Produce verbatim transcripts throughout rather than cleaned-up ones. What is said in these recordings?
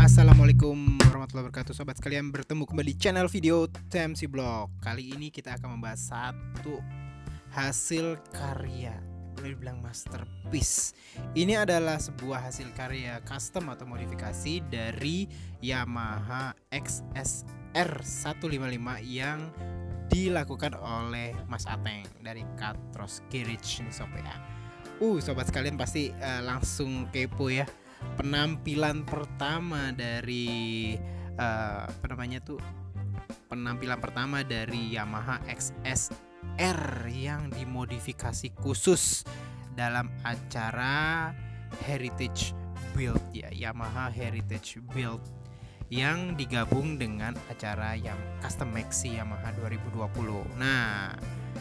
Assalamualaikum warahmatullahi wabarakatuh, sobat sekalian, bertemu kembali di channel video T M C Blog. Kali ini kita akan membahas satu hasil karya, boleh dibilang masterpiece. Ini adalah sebuah hasil karya custom atau modifikasi dari Yamaha X S R seratus lima puluh lima yang dilakukan oleh Mas Ateng dari Katros Garage nih sob ya. Uh, sobat sekalian pasti uh, langsung kepo ya. Penampilan pertama dari uh, apa namanya tuh penampilan pertama dari Yamaha X S R yang dimodifikasi khusus dalam acara Heritage Build ya, Yamaha Heritage Build yang digabung dengan acara yang Custom Maxi Yamaha dua ribu dua puluh. Nah,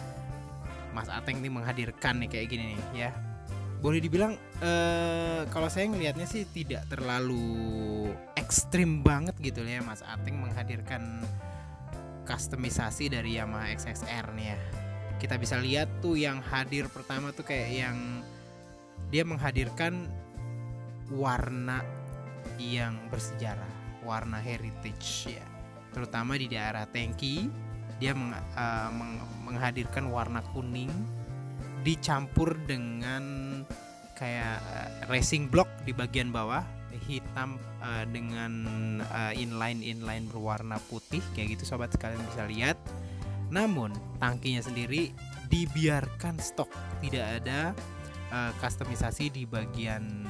Mas Ateng nih menghadirkan nih kayak gini nih ya. Boleh dibilang eh, kalau saya ngelihatnya sih tidak terlalu ekstrim banget gitu ya, Mas Ateng menghadirkan customisasi dari Yamaha X S R nih ya. Kita bisa lihat tuh yang hadir pertama tuh kayak yang dia menghadirkan warna yang bersejarah, warna heritage ya. Terutama di daerah tangki dia meng, uh, meng, menghadirkan warna kuning dicampur dengan kayak racing block di bagian bawah hitam uh, dengan uh, inline inline berwarna putih kayak gitu, sobat sekalian bisa lihat. Namun tangkinya sendiri dibiarkan stok, tidak ada uh, customisasi di bagian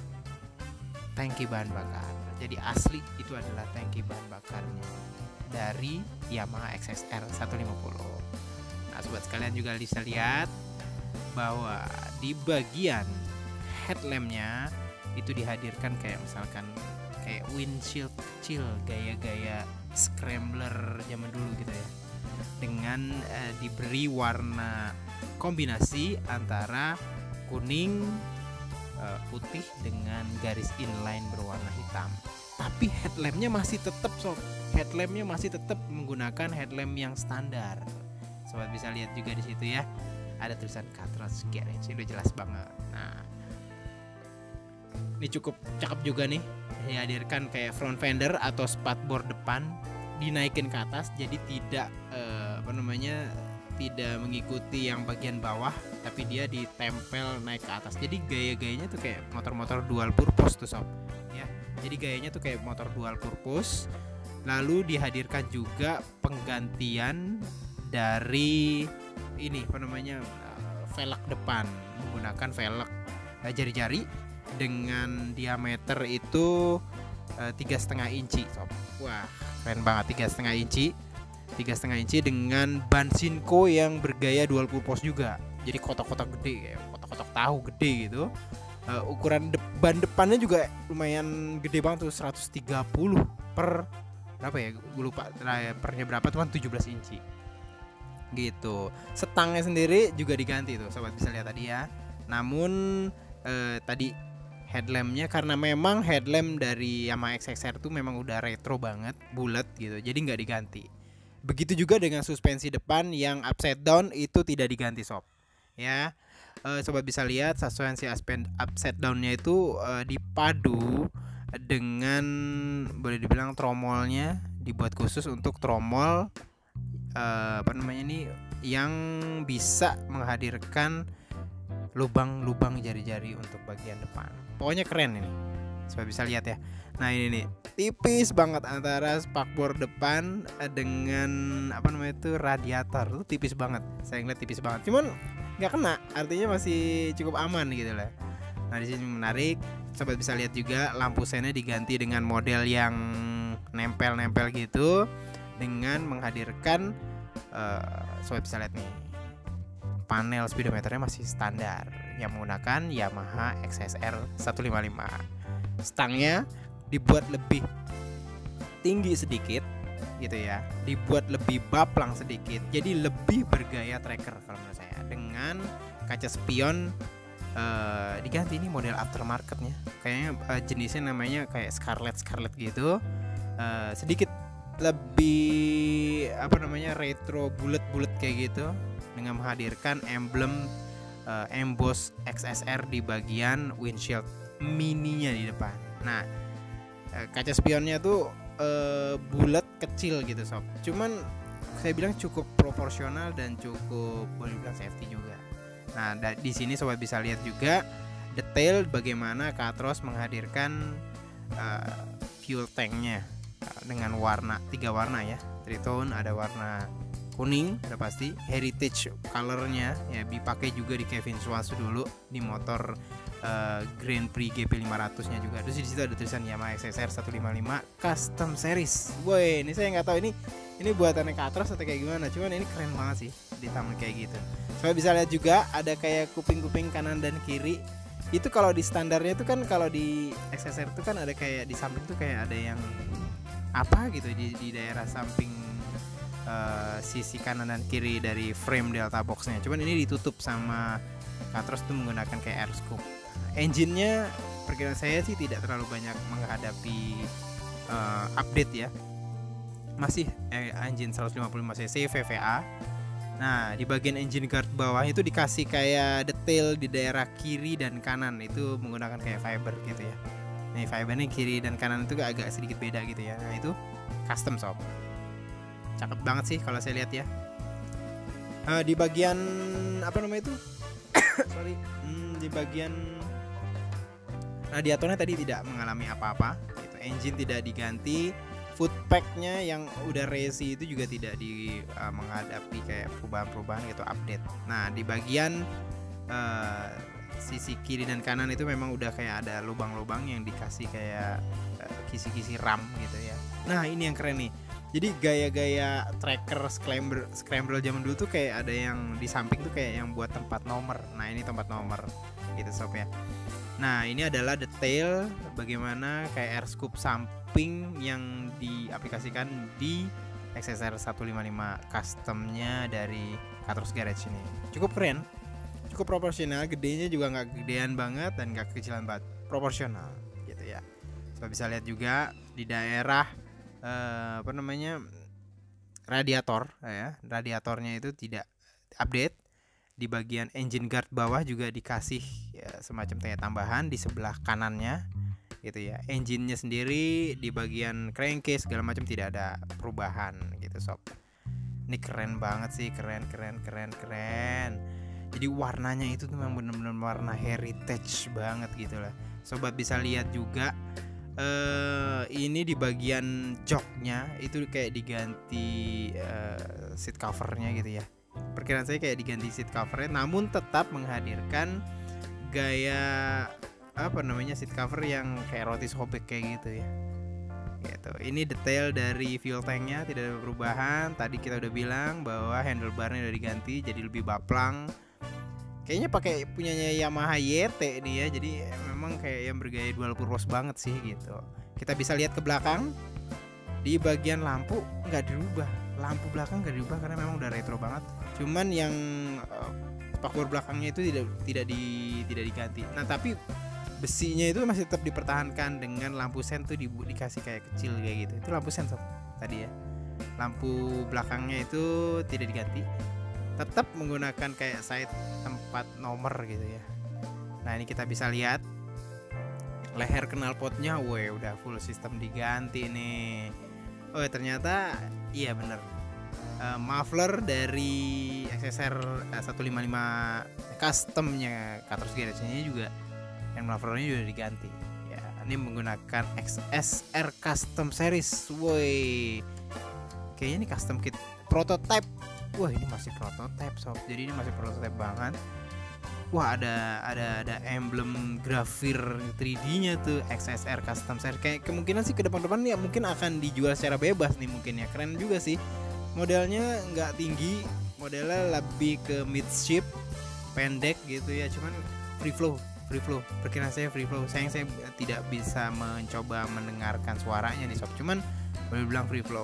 tangki bahan bakar. Jadi asli itu adalah tangki bahan bakarnya dari Yamaha X S R seratus lima puluh. Nah, sobat sekalian juga bisa lihat bahwa di bagian headlampnya itu dihadirkan kayak misalkan kayak windshield kecil gaya-gaya scrambler zaman dulu gitu ya, dengan eh, diberi warna kombinasi antara kuning, eh, putih dengan garis inline berwarna hitam. Tapi headlampnya masih tetap sob, headlampnya masih tetap menggunakan headlamp yang standar. Sobat bisa lihat juga di situ ya. Ada tulisan Katros Garage, itu jelas banget. Nah, ini cukup cakep juga nih. Dihadirkan kayak front fender atau spatboard depan dinaikin ke atas, jadi tidak eh, apa namanya tidak mengikuti yang bagian bawah, tapi dia ditempel naik ke atas. Jadi gaya-gayanya tuh kayak motor-motor dual purpose tuh sob. Ya, jadi gayanya tuh kayak motor dual purpose. Lalu dihadirkan juga penggantian dari ini apa namanya velg depan, menggunakan velg jari-jari dengan diameter itu tiga setengah inci sob. Wah, keren banget, tiga setengah inci tiga setengah inci dengan ban Sinco yang bergaya dual purpose juga. Jadi kotak-kotak gede, kayak kotak-kotak tahu gede gitu. Uh, ukuran de- ban depannya juga lumayan gede banget tuh, seratus tiga puluh per berapa ya, gue lupa pernya berapa, cuman tujuh belas inci gitu. Setangnya sendiri juga diganti tuh, sobat bisa lihat tadi ya. Namun eh, tadi headlampnya, karena memang headlamp dari Yamaha X S R tuh memang udah retro banget, bulat gitu, jadi nggak diganti. Begitu juga dengan suspensi depan yang upside down itu tidak diganti sob ya. Eh, sobat bisa lihat suspensi upside downnya itu eh, dipadu dengan, boleh dibilang tromolnya dibuat khusus untuk tromol Uh, apa namanya nih yang bisa menghadirkan lubang-lubang jari-jari untuk bagian depan. Pokoknya keren ini, sobat bisa lihat ya. Nah ini nih tipis banget antara spakbor depan dengan apa namanya itu radiator, tuh tipis banget. Saya ngeliat tipis banget, cuman nggak kena, artinya masih cukup aman gitu lah. Nah di sini menarik, sobat bisa lihat juga lampu sennya diganti dengan model yang nempel-nempel gitu, dengan menghadirkan uh, sobat bisa lihat nih, panel speedometernya masih standar yang menggunakan Yamaha X S R seratus lima puluh lima. Stangnya dibuat lebih tinggi sedikit gitu ya, dibuat lebih baplang sedikit, jadi lebih bergaya tracker kalau menurut saya. Dengan kaca spion uh, diganti, ini model aftermarketnya, kayaknya uh, jenisnya namanya kayak Scarlet Scarlet gitu, uh, sedikit lebih apa namanya retro, bulat-bulat kayak gitu, dengan menghadirkan emblem uh, emboss X S R di bagian windshield mininya di depan. Nah, uh, kaca spionnya tuh uh, bulat kecil gitu sob. Cuman saya bilang cukup proporsional dan cukup boleh bilang safety juga. Nah da- di sini sobat bisa lihat juga detail bagaimana Katros menghadirkan uh, fuel tanknya uh, dengan warna tiga warna ya, tritone, ada warna kuning, ada pasti heritage colornya ya, dipakai juga di Kevin Schwantz dulu di motor uh, Grand Prix G P lima ratus nya juga. Terus di situ ada tulisan Yamaha X S R seratus lima puluh lima Custom Series. Woi, ini saya nggak tahu ini ini buatannya Katros atau kayak gimana, cuman ini keren banget sih di taman kayak gitu. Soalnya bisa lihat juga ada kayak kuping-kuping kanan dan kiri. Itu kalau di standarnya itu kan, kalau di X S R itu kan ada kayak di samping tuh kayak ada yang apa gitu di, di daerah samping Uh, sisi kanan dan kiri dari frame delta boxnya. Cuman ini ditutup sama Katros tuh menggunakan kayak air scoop. Engine-nya perkiraan saya sih tidak terlalu banyak menghadapi uh, update ya. Masih eh, engine seratus lima puluh lima cc V V A. Nah di bagian engine guard bawah itu dikasih kayak detail di daerah kiri dan kanan, itu menggunakan kayak fiber gitu ya. Nih fibernya kiri dan kanan itu agak sedikit beda gitu ya. Nah itu custom sob. Cakep banget sih kalau saya lihat ya. Uh, di bagian apa namanya itu? Sorry, hmm, di bagian radiatornya tadi tidak mengalami apa-apa. Gitu. Engine tidak diganti, footpacknya yang udah racing itu juga tidak di uh, menghadapi kayak perubahan-perubahan gitu, update. Nah di bagian uh, sisi kiri dan kanan itu memang udah kayak ada lubang-lubang yang dikasih kayak uh, kisi-kisi ram gitu ya. Nah ini yang keren nih. Jadi gaya-gaya tracker scrambler scrambler zaman dulu tuh kayak ada yang di samping tuh kayak yang buat tempat nomor. Nah ini tempat nomor gitu sob ya. Nah ini adalah detail bagaimana kayak air scoop samping yang diaplikasikan di X S R seratus lima puluh lima customnya dari Katros Garage ini. Cukup keren, cukup proporsional, gedenya juga nggak gedean banget dan nggak kecilan banget, proporsional gitu ya. So bisa lihat juga di daerah Uh, apa namanya radiator ya, radiatornya itu tidak update. Di bagian engine guard bawah juga dikasih ya, semacam kayak tambahan di sebelah kanannya gitu ya. Engine-nya sendiri di bagian crankcase segala macam tidak ada perubahan gitu sob. Ini keren banget sih, keren keren keren keren. Jadi warnanya itu tuh memang benar-benar warna heritage banget gitu lah. Sobat bisa lihat juga Uh, ini di bagian joknya itu kayak diganti uh, seat covernya gitu ya. Perkiraan saya kayak diganti seat covernya, namun tetap menghadirkan gaya apa namanya seat cover yang kayak roti sobek kayak gitu ya. Gitu. Ini detail dari fuel tanknya tidak ada perubahan. Tadi kita udah bilang bahwa handlebarnya udah diganti jadi lebih baplang. Kayaknya pakai punyanya Yamaha Y T nih ya. Jadi memang kayak yang bergaya dual purpose banget sih gitu. Kita bisa lihat ke belakang. Di bagian lampu nggak dirubah. Lampu belakang nggak dirubah karena memang udah retro banget. Cuman yang uh, spakbor belakangnya itu tidak tidak di tidak diganti. Nah, tapi besinya itu masih tetap dipertahankan dengan lampu sen tuh di, dikasih kayak kecil kayak gitu. Itu lampu sen sob tadi ya. Lampu belakangnya itu tidak diganti. Tetap menggunakan kayak side tempat nomor gitu ya. Nah ini kita bisa lihat leher knalpotnya, weh udah full sistem diganti nih. Oh ternyata iya bener, uh, muffler dari X S R seratus lima puluh lima customnya Katros Garage nya juga yang mufflernya juga diganti. Ya ini menggunakan X S R Custom Series, woi kayaknya ini custom kit prototype. Wah ini masih prototype sob, jadi ini masih prototype banget. Wah ada ada ada emblem grafir tiga D-nya tuh X S R Custom Series. Kayak kemungkinan sih ke depan-depan ya mungkin akan dijual secara bebas nih mungkin ya. Keren juga sih. Modelnya nggak tinggi, modelnya lebih ke midship, pendek gitu ya. Cuman free flow, free flow. Perkiraan saya free flow. Sayang saya tidak bisa mencoba mendengarkan suaranya nih sob. Cuman boleh bilang free flow.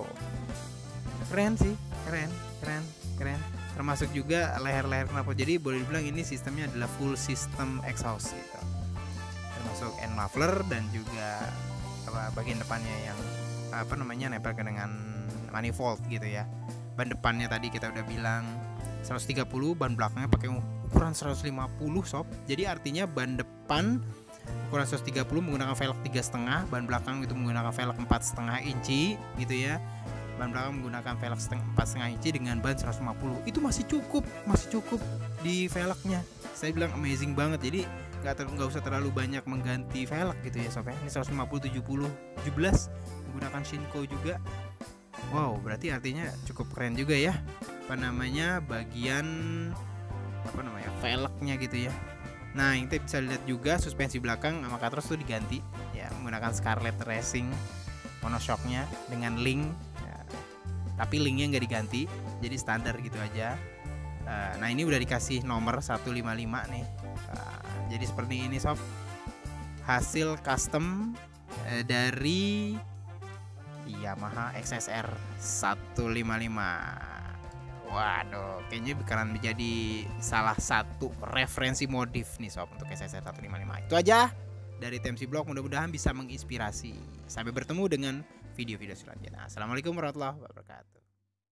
Keren sih, keren, keren, keren. Termasuk juga leher-leher knalpot. Jadi boleh dibilang ini sistemnya adalah full system exhaust gitu. Termasuk end muffler dan juga apa, bagian depannya yang apa namanya nempel dengan manifold gitu ya. Ban depannya tadi kita udah bilang seratus tiga puluh, ban belakangnya pakai ukuran seratus lima puluh sob. Jadi artinya ban depan ukuran seratus tiga puluh menggunakan velg tiga koma lima, ban belakang itu menggunakan velg empat koma lima inci gitu ya. Ban belakang menggunakan velg empat koma lima inci dengan ban seratus lima puluh. Itu masih cukup, masih cukup di velgnya. Saya bilang amazing banget. Jadi nggak ter- nggak usah terlalu banyak mengganti velg gitu ya sob ya. Ini seratus lima puluh, tujuh puluh, tujuh belas menggunakan Shinko juga. Wow, berarti artinya cukup keren juga ya. Apa namanya? Bagian apa namanya? Velgnya gitu ya. Nah, ini bisa lihat juga suspensi belakang sama katros tuh diganti ya, menggunakan Scarlett Racing monoshocknya dengan link ya. Tapi linknya nggak diganti, jadi standar gitu aja. Uh, nah ini udah dikasih nomor seratus lima puluh lima nih. Uh, jadi seperti ini sob, hasil custom uh, dari Yamaha X S R seratus lima puluh lima. Waduh, kayaknya bakalan menjadi salah satu referensi modif nih sob untuk X S R seratus lima puluh lima. Itu aja dari T M C Blog, mudah-mudahan bisa menginspirasi. Sampai bertemu dengan video-video selanjutnya. Assalamualaikum warahmatullahi wabarakatuh.